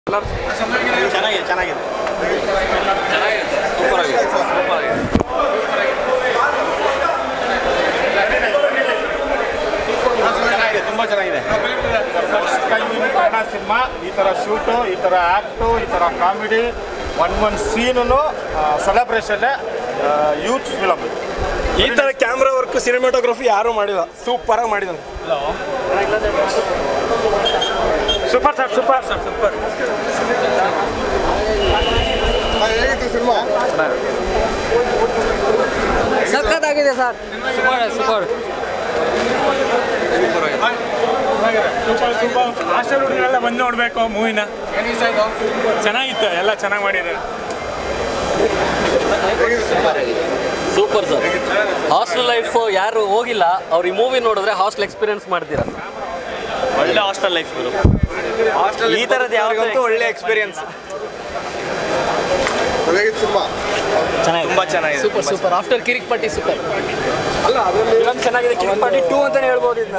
ಚೆನ್ನಾಗಿದೆ ಚೆನ್ನಾಗಿದೆ ಸೂಪರ್ ಆಗಿದೆ ಸೂಪರ್ ಆಗಿದೆ ಚೆನ್ನಾಗಿದೆ ತುಂಬ ಚೆನ್ನಾಗಿದೆ ಕನ್ನಡ ಸಿನಿಮಾ ಈ ಥರ ಶೂಟು ಈ ಥರ ಆ್ಯಕ್ಟು ಈ ಥರ ಕಾಮಿಡಿ ಒಂದು ಸೀನು ಸೆಲೆಬ್ರೇಷನ್ ಯೂತ್ ಫಿಲಮ್ ಈ ಥರ ಕ್ಯಾಮ್ರಾ ವರ್ಕ್ ಸಿನಿಮಾಟೋಗ್ರಫಿ ಯಾರೂ ಮಾಡಿಲ್ಲ ಸೂಪರಾಗಿ ಮಾಡಿದ್ದಾನೆ super sir super sir super ಹೇಗಿತ್ತು ಸಿನಿಮಾ ಸಖತ್ತಾಗಿದೆ ಸರ್ ಸೂಪರ್ ಹಾಸ್ಟೆಲ್ ಹುಡುಗರೆಲ್ಲ ಬಂದು ನೋಡಬೇಕು ಮೂವಿನ ಚೆನ್ನಾಗಿತ್ತು ಎಲ್ಲ ಚೆನ್ನಾಗಿ ಮಾಡಿದ್ದಾರೆ ಸೂಪರ್ ಸರ್ ಹಾಸ್ಟೆಲ್ ಲೈಫ್ ಯಾರು ಹೋಗಿಲ್ಲ ಅವ್ರು ಈ ಮೂವಿ ನೋಡಿದ್ರೆ ಹಾಸ್ಟೆಲ್ ಎಕ್ಸ್ಪೀರಿಯನ್ಸ್ ಮಾಡ್ತೀರಾ ಒಳ್ಳೆ ಹಾಸ್ಟೆಲ್ ಲೈಫ್ ಹಾಸ್ಟೆಲ್ ಈ ಥರದ್ದು ಯಾವ್ದು ಒಳ್ಳೆ ಎಕ್ಸ್ಪೀರಿಯನ್ಸ್ ಹೇಗಿತ್ತು ಸಿನಿಮಾ ಚೆನ್ನಾಗಿ ತುಂಬ ಚೆನ್ನಾಗಿದೆ super super after Kirik party super ಅಲ್ಲ ಅದರಲ್ಲಿ ಫಿಲಮ್ ಚೆನ್ನಾಗಿದೆ ಕಿರಿಕ್ ಪಾರ್ಟಿ 2 ಅಂತಾನೆ ಹೇಳ್ಬೋದು ಇದನ್ನ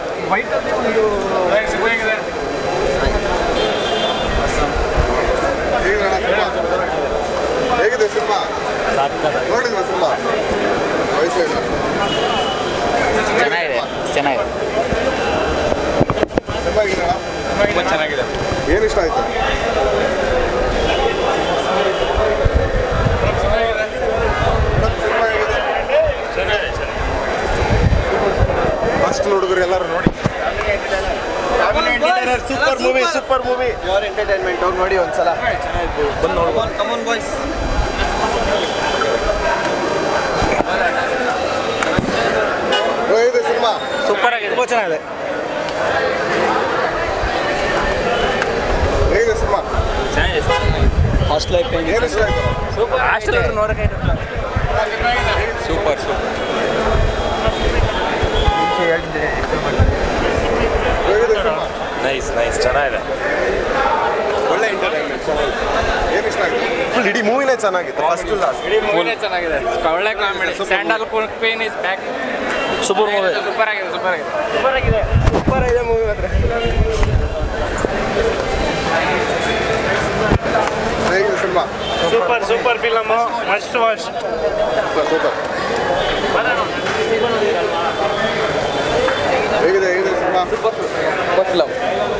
ಹೇಗಿದೆ ಸಿನಿಮಾ ನೋಡಿದ್ವಾ ಸಿನಿಮಾ ವಯಸ್ಸಿಲ್ಲ ಚೆನ್ನಾಗಿದೆ ಚೆನ್ನಾಗಿದೆ ತುಂಬ ಚೆನ್ನಾಗಿದೆ ಏನು ಇಷ್ಟ ಆಯ್ತು ಹಾಸ್ಟೆಲ್ ಹುಡುಗರು ಎಲ್ಲರೂ ನೋಡಿ ಸೂಪರ್ ಮೂವಿ ಪ್ಯೂರ್ ಎಂಟರ್ಟೈನ್ಮೆಂಟ್ ಹೋಗಿ ನೋಡಿ ಒಂದ್ಸಲ ಚೆನ್ನಾಗಿತ್ತು ಬಂದು ನೋಡ್ಬೋದು ಕಮನ್ ಬಾಯ್ಸ್ ಹೇಗಿದೆ ಸಿನಿಮಾ ಸೂಪರ್ ಆಗಿದೆ ತುಂಬ ಚೆನ್ನಾಗಿದೆ ಹೇಗಿದೆ ಸಿನಿಮಾ ಹಾಸ್ಟೆಲ್ ಲೈಫ್ ಏನು ಇಷ್ಟ ಆಯ್ತು ಸೂಪರ್ ಹಾಸ್ಟೆಲ್ ನೋಡಕ್ಕೆ ಸೂಪರ್ ಹೇಗಿದೆ ಸಿನಿಮಾ ನೈಸ್ ಚೆನ್ನಾಗಿದೆ ಒಳ್ಳೆ ಎಂಟರ್ಟೈನ್ಮೆಂಟ್ ಏನು ಇಷ್ಟ ಆಯ್ತು ಫುಲ್ ಇಡೀ ಮೂವಿನೇ ಚೆನ್ನಾಗಿತ್ತು ಫಸ್ಟ್ ಲಾಸ್ಟ್ ಇಡೀ ಮೂವಿನೇ ಚೆನ್ನಾಗಿದೆ ಒಳ್ಳೆ comedy sandal queen is back super movie super ಆಗಿದೆ ಮೂವಿ ಮಾತ್ರ ಹೇಗಿದೆ cinema super film must watch super ಹೇಗಿದೆ ಸಿನಿಮಾ ಫಿಲಮ್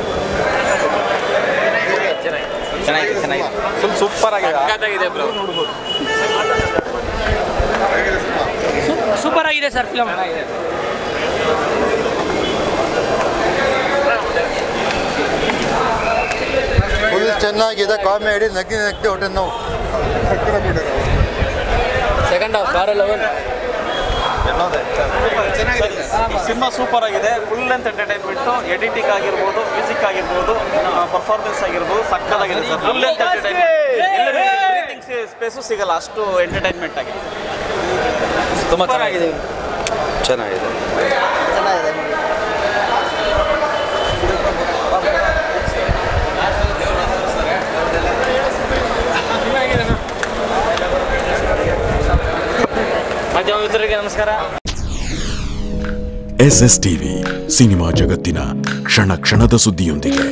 ಚೆನ್ನಾಗಿದೆ ಫುಲ್ ಸೂಪರ್ ಆಗಿದೆ ಬ್ರೋ ಹೇಗಿದೆ ಸಿನಿಮಾ ಸೂಪರ್ ಆಗಿದೆ ಸರ್ ಫಿಲಮ್ ಫುಲ್ ಚೆನ್ನಾಗಿದೆ ಕಾಮಿಡಿ ನಗ್ಗಿ ಹೊಟ್ಟೆ ನೋವು ಸೆಕೆಂಡ್ ಹಾಫ್ ಬಾರ ಲೆವೆಲ್ ಸಿನಿಮಾ ಸೂಪರ್ ಆಗಿದೆ ಫುಲ್ ಲೆಂತ್ ಎಂಟರ್ಟೈನ್ಮೆಂಟು ಎಡಿಟಿಂಗ್ ಆಗಿರ್ಬೋದು ಮ್ಯೂಸಿಕ್ ಆಗಿರ್ಬೋದು ಪರ್ಫಾರ್ಮೆನ್ಸ್ ಆಗಿರ್ಬೋದು ಸಕ್ಕತ್ತಾಗಿದೆ sir full length entertainment breathing space ಸಿಗಲ್ಲ ಅಷ್ಟು ಎಂಟರ್ಟೈನ್ಮೆಂಟ್ ಆಗಿದೆ ತುಂಬ ಚೆನ್ನಾಗಿದೆ ಚೆನ್ನಾಗಿದೆ ಮಾಧ್ಯಮ ಮಿತ್ರರಿಗೆ ನಮಸ್ಕಾರ SStv ಸಿನಿಮಾ ಜಗತ್ತಿನ ಕ್ಷಣ ಕ್ಷಣದ ಸುದ್ದಿಯೊಂದಿಗೆ